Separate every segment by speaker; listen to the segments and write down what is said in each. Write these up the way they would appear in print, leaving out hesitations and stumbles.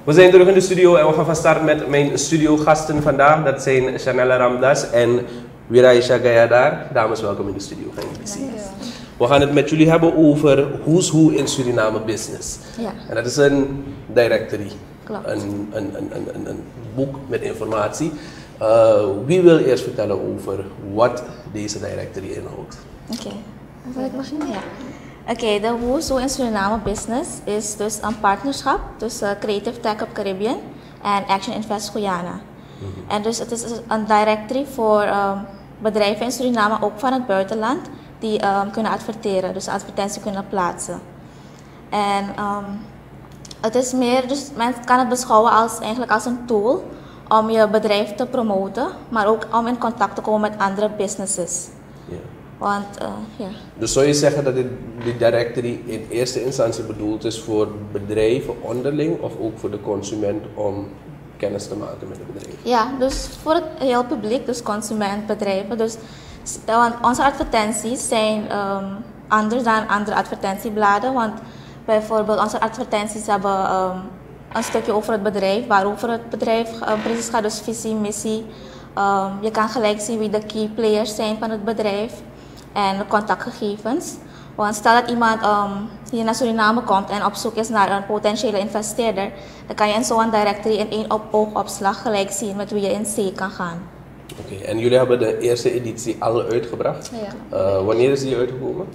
Speaker 1: We zijn terug in de studio en we gaan van start met mijn studiogasten vandaag. Dat zijn Chanella Ramdas en Wiraisha Gayadar. Dames, welkom in de studio. We gaan het met jullie hebben over Who's Who in Suriname Business.
Speaker 2: Ja.
Speaker 1: En dat is een directory.
Speaker 2: Klopt.
Speaker 1: Een boek met informatie. Wie wil eerst vertellen over wat deze directory inhoudt?
Speaker 2: Oké, zal ik beginnen? Ja. Oké, de Who's Who in Suriname Business is dus een partnerschap tussen Creative Tech op Caribbean en Action Invest Guyana. En dus het is een directory voor bedrijven in Suriname, ook van het buitenland, die kunnen adverteren, dus advertentie kunnen plaatsen. En het is meer, dus men kan het beschouwen eigenlijk als een tool om je bedrijf te promoten, maar ook om in contact te komen met andere businesses.
Speaker 1: Ja.
Speaker 2: Want, ja.
Speaker 1: Dus zou je zeggen dat die directory in eerste instantie bedoeld is voor bedrijven onderling of ook voor de consument om kennis te maken met het bedrijf?
Speaker 2: Ja, dus voor het heel publiek, dus consumentbedrijven. Dus, want onze advertenties zijn anders dan andere advertentiebladen. Want bijvoorbeeld onze advertenties hebben een stukje over het bedrijf, waarover het bedrijf precies gaat, dus visie, missie. Je kan gelijk zien wie de key players zijn van het bedrijf en de contactgegevens. Want stel dat iemand hier naar Suriname komt en op zoek is naar een potentiële investeerder, dan kan je in zo'n directory in één oogopslag gelijk zien met wie je in zee kan gaan.
Speaker 1: Oké, en jullie hebben de eerste editie al uitgebracht.
Speaker 3: Ja.
Speaker 1: Wanneer is die uitgekomen?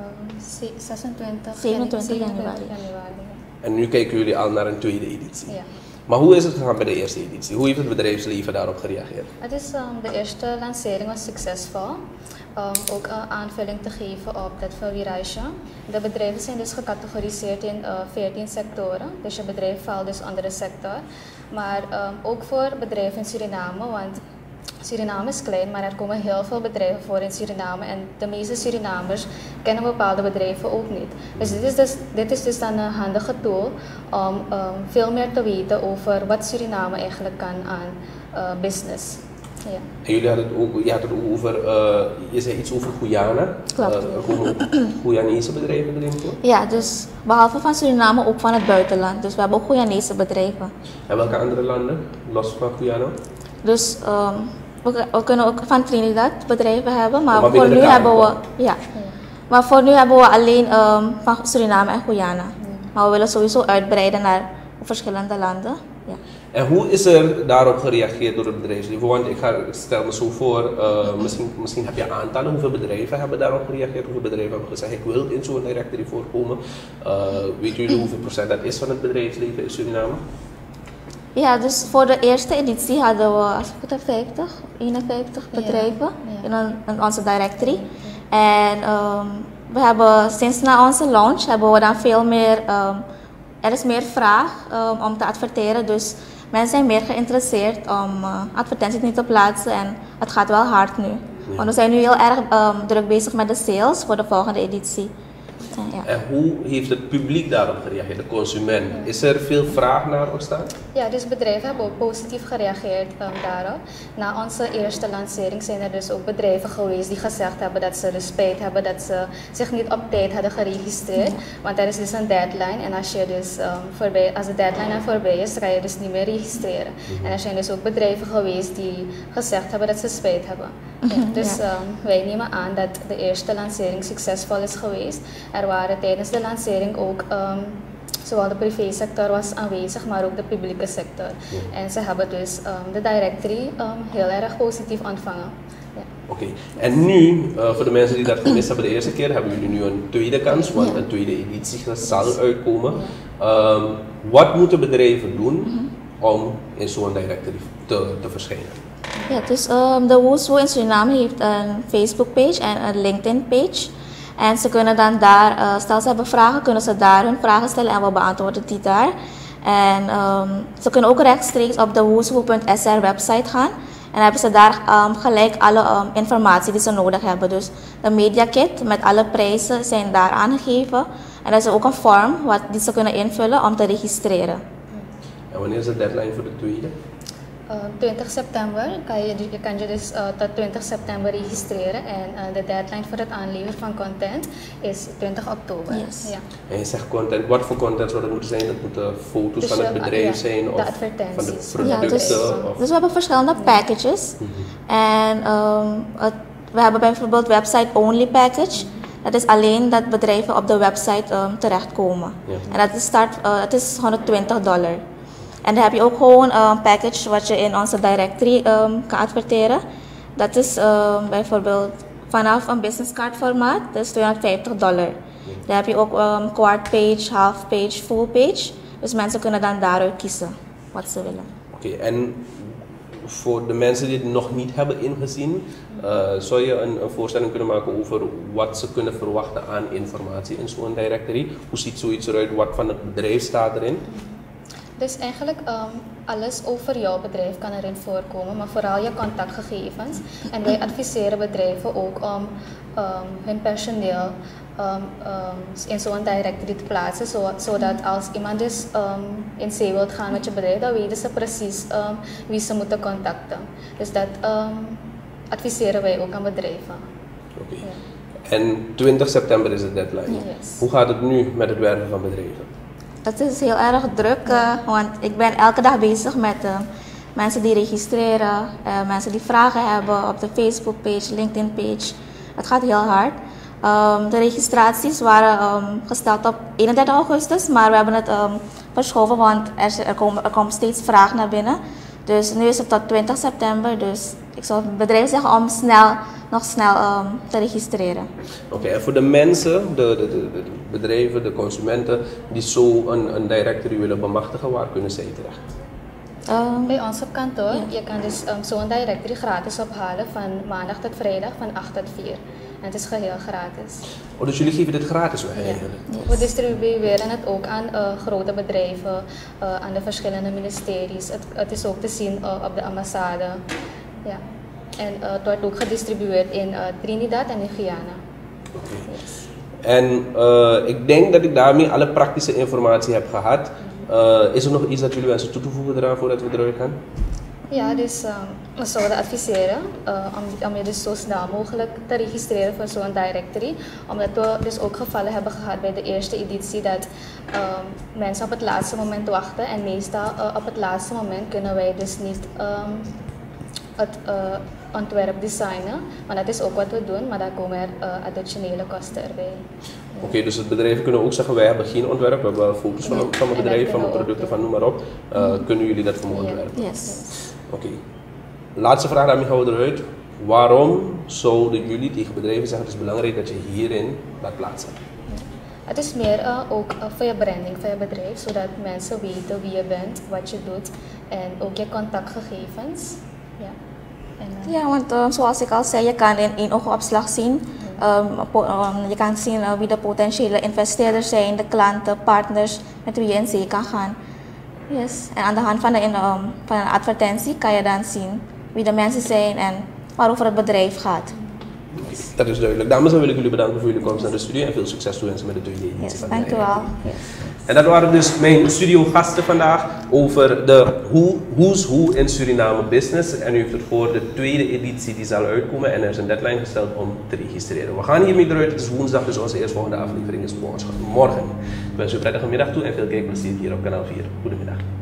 Speaker 2: 27 januari.
Speaker 1: En nu kijken jullie al naar een tweede editie.
Speaker 3: Ja.
Speaker 1: Maar hoe is het gegaan bij de eerste editie? Hoe heeft het bedrijfsleven daarop gereageerd?
Speaker 3: Het is, de eerste lancering was succesvol. Ook een aanvulling te geven op dat van Wiraisha. De bedrijven zijn dus gecategoriseerd in 14 sectoren. Dus je bedrijf valt dus onder de sector. Maar ook voor bedrijven in Suriname, want Suriname is klein, maar er komen heel veel bedrijven voor in Suriname. En de meeste Surinamers kennen bepaalde bedrijven ook niet. Dus dit is dus dan een handige tool om veel meer te weten over wat Suriname eigenlijk kan aan business. Ja.
Speaker 1: En jullie hadden het ook over, je zei iets over Guyana.
Speaker 2: Klopt.
Speaker 1: Komen ook Guyanese bedrijven erin voor?
Speaker 2: Ja, dus behalve van Suriname ook van het buitenland. Dus we hebben ook Guyanese bedrijven.
Speaker 1: En welke andere landen, los van Guyana?
Speaker 2: Dus we kunnen ook van Trinidad bedrijven hebben, maar,
Speaker 1: Maar
Speaker 2: voor
Speaker 1: binnen
Speaker 2: nu
Speaker 1: de
Speaker 2: hebben we,
Speaker 1: Kamer?
Speaker 2: ja. Maar voor nu hebben we alleen van Suriname en Guyana. Maar we willen sowieso uitbreiden naar verschillende landen. Ja.
Speaker 1: En hoe is er daarop gereageerd door het bedrijfsleven? Want ik stel me zo voor, misschien heb je aantallen, hoeveel bedrijven hebben daarop gereageerd, hoeveel bedrijven hebben gezegd ik wil in zo'n directory voorkomen. Weet jullie hoeveel procent dat is van het bedrijfsleven in Suriname?
Speaker 2: Ja, dus voor de eerste editie hadden we, als ik het heb, 51 bedrijven in onze directory. En we hebben sinds na onze launch hebben we dan veel meer, er is meer vraag om te adverteren. Dus mensen zijn meer geïnteresseerd om advertenties niet te plaatsen en het gaat wel hard nu.
Speaker 1: Ja.
Speaker 2: Want we zijn nu heel erg druk bezig met de sales voor de volgende editie. Ja.
Speaker 1: En hoe heeft het publiek daarop gereageerd, de consument? Is er veel vraag naar ontstaan?
Speaker 3: Ja, dus bedrijven hebben ook positief gereageerd daarop. Na onze eerste lancering zijn er dus ook bedrijven geweest die gezegd hebben dat ze de spijt hebben dat ze zich niet op tijd hadden geregistreerd. Want er is dus een deadline en als de deadline er voorbij is, ga je dus niet meer registreren. En er zijn dus ook bedrijven geweest die gezegd hebben dat ze spijt hebben. Ja, dus wij nemen aan dat de eerste lancering succesvol is geweest. Er waren tijdens de lancering ook zowel de privésector was aanwezig, maar ook de publieke sector. Ja. En ze hebben dus de directory heel erg positief ontvangen. Ja.
Speaker 1: Oké. En nu, voor de mensen die dat gemist hebben de eerste keer, hebben jullie nu een tweede kans, want een tweede editie zal uitkomen. Wat moeten bedrijven doen om in zo'n directory te verschijnen?
Speaker 2: Ja, dus de Who's Who in Suriname heeft een Facebook page en een LinkedIn page. En ze kunnen dan daar, stel ze hebben vragen, kunnen ze daar hun vragen stellen en we beantwoorden die daar. En ze kunnen ook rechtstreeks op de who'swho.sr website gaan. En dan hebben ze daar gelijk alle informatie die ze nodig hebben. Dus de media kit met alle prijzen zijn daar aangegeven. En er is ook een vorm die ze kunnen invullen om te registreren.
Speaker 1: En wanneer is de deadline voor de tweede?
Speaker 3: 20 september je kan je dus tot 20 september registreren en de deadline voor het aanleveren van content is 20 oktober.
Speaker 2: Yes.
Speaker 3: Ja.
Speaker 1: En je zegt content, wat voor content zou dat moeten zijn? Dat moeten foto's
Speaker 3: Dus
Speaker 1: van het bedrijf zijn
Speaker 3: de
Speaker 1: of van de
Speaker 3: advertenties.
Speaker 1: producten?
Speaker 2: Dus we hebben verschillende packages. En we hebben bijvoorbeeld website-only package. Dat is alleen dat bedrijven op de website terechtkomen.
Speaker 1: Ja.
Speaker 2: En dat is $120. En dan heb je ook gewoon een package wat je in onze directory kan adverteren. Dat is bijvoorbeeld vanaf een business card formaat, dat is $250. Dan heb je ook quart page, half page, full page. Dus mensen kunnen dan daaruit kiezen wat ze willen.
Speaker 1: Oké, en voor de mensen die het nog niet hebben ingezien, zou je een voorstelling kunnen maken over wat ze kunnen verwachten aan informatie in zo'n directory? Hoe ziet zoiets eruit? Wat van het bedrijf staat erin?
Speaker 3: Dus eigenlijk alles over jouw bedrijf kan erin voorkomen, maar vooral je contactgegevens. En wij adviseren bedrijven ook om hun personeel in zo'n directory te plaatsen, zodat als iemand dus in zee wilt gaan met je bedrijf, dan weten ze precies wie ze moeten contacten. Dus dat adviseren wij ook aan bedrijven.
Speaker 1: Oké.
Speaker 3: Ja.
Speaker 1: En 20 september is de deadline.
Speaker 3: Yes.
Speaker 1: Hoe gaat het nu met het werven van bedrijven?
Speaker 2: Het is heel erg druk, want ik ben elke dag bezig met mensen die registreren, mensen die vragen hebben op de Facebook page, LinkedIn page. Het gaat heel hard. De registraties waren gesteld op 31 augustus, maar we hebben het verschoven, want er komt steeds vraag naar binnen. Dus nu is het tot 20 september, dus ik zou het bedrijf zeggen om nog snel te registreren.
Speaker 1: Oké, en voor de mensen, de bedrijven, de consumenten die zo een directory willen bemachtigen, waar kunnen zij terecht?
Speaker 3: Bij ons op kantoor,
Speaker 2: Ja.
Speaker 3: je kan dus zo'n directory gratis ophalen van maandag tot vrijdag van 8 tot 4. En het is geheel gratis.
Speaker 1: Oh, dus jullie geven dit gratis weg eigenlijk?
Speaker 3: We distribueren het ook aan grote bedrijven, aan de verschillende ministeries. Het is ook te zien op de ambassade. Ja. En het wordt ook gedistribueerd in Trinidad en in Guyana.
Speaker 1: Oké.
Speaker 3: Yes.
Speaker 1: En ik denk dat ik daarmee alle praktische informatie heb gehad. Is er nog iets dat jullie wensen toe te voegen eraan voordat we eruit gaan?
Speaker 3: Ja, dus we zouden adviseren om je dus zo snel mogelijk te registreren voor zo'n directory. Omdat we dus ook gevallen hebben gehad bij de eerste editie dat mensen op het laatste moment wachten. En meestal op het laatste moment kunnen wij dus niet het ontwerp designen. Maar dat is ook wat we doen, maar daar komen er additionele kosten erbij.
Speaker 1: Oké, dus het bedrijven kunnen ook zeggen, wij hebben geen ontwerp, we hebben foto's van mijn
Speaker 3: En
Speaker 1: bedrijf,
Speaker 3: dat
Speaker 1: van mijn
Speaker 3: kunnen we
Speaker 1: producten,
Speaker 3: ook
Speaker 1: van noem maar op. Kunnen jullie dat voor me ontwerpen?
Speaker 2: Yes.
Speaker 1: Oké. Laatste vraag, daarmee gaan we eruit. Waarom zouden jullie tegen bedrijven zeggen, het is belangrijk dat je hierin laat plaatsen?
Speaker 3: Het is meer ook voor je branding van je bedrijf, zodat mensen weten wie je bent, wat je doet en ook je contactgegevens. Ja, en,
Speaker 2: Ja, want zoals ik al zei, je kan in één oogopslag zien. Je kan zien wie de potentiële investeerders zijn, de klanten, partners met wie je in zee kan gaan. Yes. En aan de hand van een advertentie kan je dan zien wie de mensen zijn en waarover het bedrijf gaat.
Speaker 1: Dat is duidelijk. Dames, dan wil ik jullie bedanken voor jullie komst naar de studio en veel succes toewensen met de tweede editie
Speaker 2: Yes,
Speaker 1: van de
Speaker 2: dank u wel. Yes.
Speaker 1: En dat waren dus mijn studiogasten vandaag over de Who's Who in Suriname Business. En u heeft het voor de tweede editie die zal uitkomen en er is een deadline gesteld om te registreren. We gaan hiermee eruit. Het is woensdag, dus onze eerstvolgende aflevering is morgen. Ik wens u een prettige middag toe en veel kijkplezier hier op kanaal 4. Goedemiddag.